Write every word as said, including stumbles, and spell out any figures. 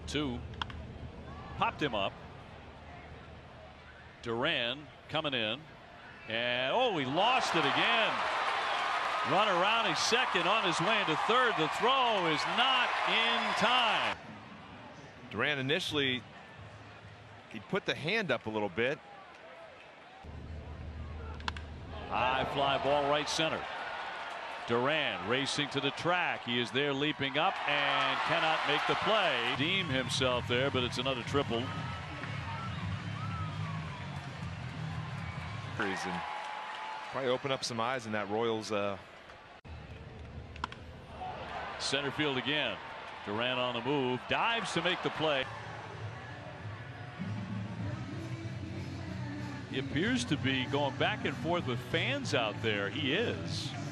two. Popped him up. Duran coming in. And oh, he lost it again. Run around, he's second, on his way into third. The throw is not in time. Duran initially, he put the hand up a little bit. High fly ball right center. Duran racing to the track. He is there leaping up and cannot make the play. Deem himself there, but it's another triple. And probably open up some eyes in that Royals. Uh... Center field again. Duran on the move, dives to make the play. He appears to be going back and forth with fans out there. He is.